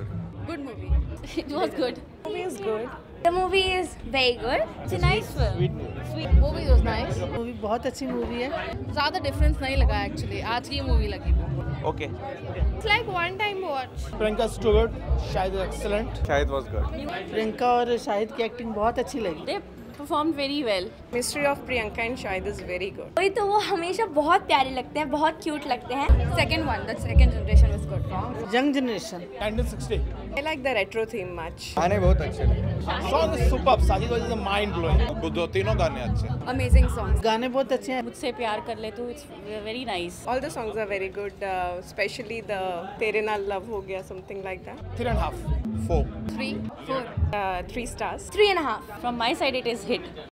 Good movie. It was good. The movie is good. The movie is very good. It's a nice film. Sweet. Movie was nice. Movie बहुत अच्छी movie है. ज़्यादा difference नहीं लगा actually. आज की movie लगी. Okay. It's like one time watch. Priyanka Stewart, Shahid is excellent. Shahid was good. Priyanka और शाहिद की एक्टिंग बहुत अच्छी लगी. They performed very well. Mystery of Priyanka and Shahid is very good. वही तो वो हमेशा बहुत प्यारे लगते हैं, बहुत क्यूट लगते हैं. Second one, the second generation was good. Young generation. 1960. I like the retro theme much. गाने बहुत अच्छे लगे. Song is superb. Sajid was mind blowing. दो तीनों गाने अच्छे. Amazing songs. गाने बहुत अच्छे हैं. मुझसे प्यार कर ले तो it's very nice. All the songs are very good, especially the Tere Naal Love Ho Gaya, something like that. 3.5. 4. 3, 4, 3 stars. 3.5. From my side, it is hit.